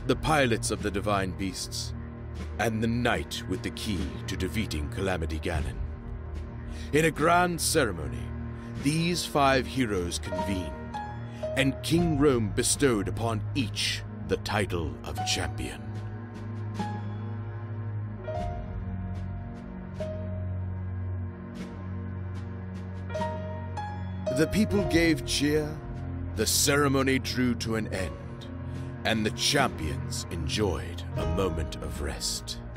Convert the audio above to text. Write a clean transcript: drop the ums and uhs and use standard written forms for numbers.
the pilots of the divine beasts, and the knight with the key to defeating Calamity Ganon. In a grand ceremony, these 5 heroes convened, and King Rhoam bestowed upon each the title of champion. The people gave cheer, the ceremony drew to an end, and the champions enjoyed a moment of rest.